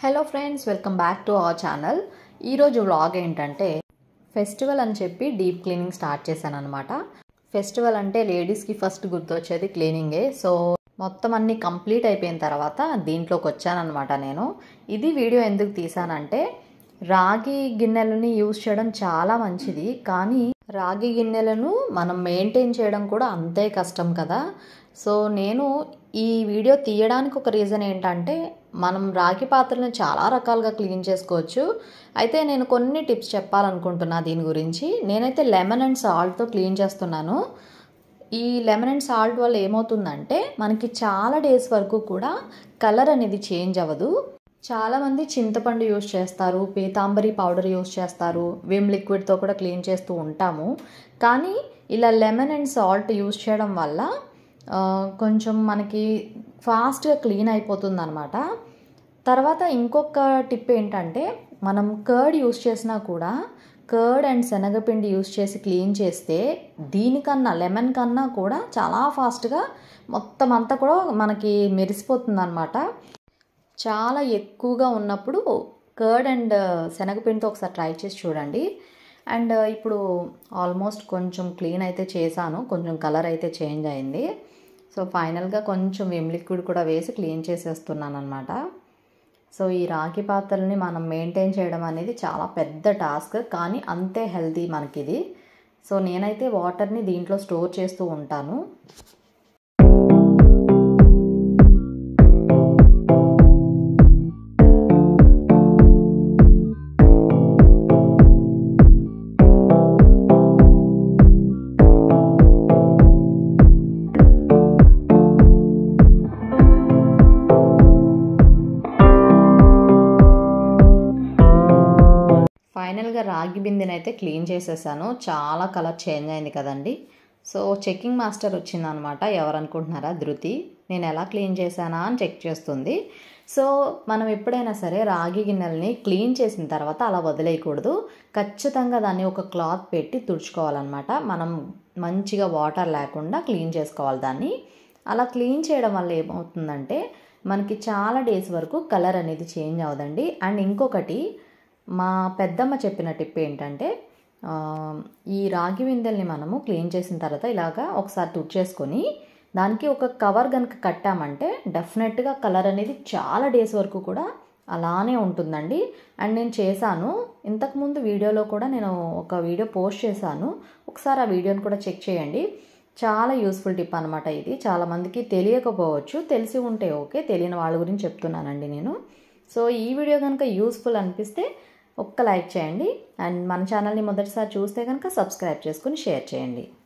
Hello friends, welcome back to our channel. ఈరోజు vlog ఏంటంటే festival అని చెప్పి డీప్ క్లీనింగ్ స్టార్ట్ చేశాను అనమాట. ఫెస్టివల్ అంటే లేడీస్కి ఫస్ట్ గుర్తొచ్చేది క్లీనింగే. సో మొత్తం అన్నీ కంప్లీట్ అయిపోయిన తర్వాత దీంట్లోకి వచ్చానమాట నేను. ఇది వీడియో ఎందుకు తీసానంటే రాగి గిన్నెలని యూజ్ చేయడం చాలా మంచిది, కానీ రాగి గిన్నెలను మనం మెయింటైన్ చేయడం కూడా అంతే కష్టం కదా. సో నేను ఈ వీడియో తీయడానికి ఒక రీజన్ ఏంటంటే మనం రాగి పాత్రలను చాలా రకాలుగా క్లీన్ చేసుకోవచ్చు. అయితే నేను కొన్ని టిప్స్ చెప్పాలనుకుంటున్నా దీని గురించి. నేనైతే లెమన్ అండ్ సాల్ట్తో క్లీన్ చేస్తున్నాను. ఈ లెమన్ అండ్ సాల్ట్ వల్ల ఏమవుతుందంటే మనకి చాలా డేస్ వరకు కూడా కలర్ అనేది చేంజ్ అవ్వదు. చాలామంది చింతపండు యూజ్ చేస్తారు, పీతాంబరి పౌడర్ యూజ్ చేస్తారు, విమ్ లిక్విడ్తో కూడా క్లీన్ చేస్తూ ఉంటాము. కానీ ఇలా లెమన్ అండ్ సాల్ట్ యూజ్ చేయడం వల్ల కొంచెం మనకి ఫాస్ట్గా క్లీన్ అయిపోతుంది అనమాట. తర్వాత ఇంకొక టిప్ ఏంటంటే మనం కర్డ్ యూజ్ చేసినా కూడా కర్డ్ అండ్ శనగపిండి యూజ్ చేసి క్లీన్ చేస్తే దీనికన్నా లెమన్ కన్నా కూడా చాలా ఫాస్ట్గా మొత్తం అంతా కూడా మనకి మెరిసిపోతుంది అనమాట. చాలా ఎక్కువగా ఉన్నప్పుడు కర్డ్ అండ్ శనగపిండితో ఒకసారి ట్రై చేసి చూడండి. అండ్ ఇప్పుడు ఆల్మోస్ట్ కొంచెం క్లీన్ అయితే చేశాను, కొంచెం కలర్ అయితే చేంజ్ అయింది. సో ఫైనల్గా కొంచెం విమ్ లిక్విడ్ కూడా వేసి క్లీన్ చేసేస్తున్నాను అనమాట. సో ఈ రాగి పాత్రల్ని మనం మెయింటైన్ చేయడం అనేది చాలా పెద్ద టాస్క్, కానీ అంతే హెల్తీ మనకిది. సో నేనైతే వాటర్ని దీంట్లో స్టోర్ చేస్తూ ఉంటాను. ఫైనల్గా రాగి బిందెని అయితే క్లీన్ చేసేసాను. చాలా కలర్ చేంజ్ అయింది కదండి. సో చెకింగ్ మాస్టర్ వచ్చిందనమాట. ఎవరనుకుంటున్నారా? ధృతి. నేను ఎలా క్లీన్ చేశానా అని చెక్ చేస్తుంది. సో మనం ఎప్పుడైనా సరే రాగి గిన్నెలని క్లీన్ చేసిన తర్వాత అలా వదిలేయకూడదు. ఖచ్చితంగా దాన్ని ఒక క్లాత్ పెట్టి తుడుచుకోవాలన్నమాట. మనం మంచిగా వాటర్ లేకుండా క్లీన్ చేసుకోవాలి దాన్ని. అలా క్లీన్ చేయడం వల్ల ఏమవుతుందంటే మనకి చాలా డేస్ వరకు కలర్ అనేది చేంజ్ అవ్వదండి. అండ్ ఇంకొకటి, మా పెద్దమ్మ చెప్పిన టిప్ ఏంటంటే ఈ రాగి బిందెల్ని మనము క్లీన్ చేసిన తర్వాత ఇలాగా ఒకసారి తుడిచేసుకొని దానికి ఒక కవర్ కనుక కట్టామంటే డెఫినెట్గా కలర్ అనేది చాలా డేస్ వరకు కూడా అలానే ఉంటుందండి. అండ్ నేను చేశాను, ఇంతకుముందు వీడియోలో కూడా నేను ఒక వీడియో పోస్ట్ చేశాను, ఒకసారి ఆ వీడియోని కూడా చెక్ చేయండి. చాలా యూస్ఫుల్ టిప్ అనమాట ఇది. చాలామందికి తెలియకపోవచ్చు, తెలిసి ఉంటే ఓకే, తెలియని వాళ్ళ గురించి చెప్తున్నానండి నేను. సో ఈ వీడియో కనుక యూస్ఫుల్ అనిపిస్తే ఒక్క లైక్ చేయండి. అండ్ మన ఛానల్ని మొదటిసారి చూస్తే కనుక సబ్స్క్రైబ్ చేసుకుని షేర్ చేయండి.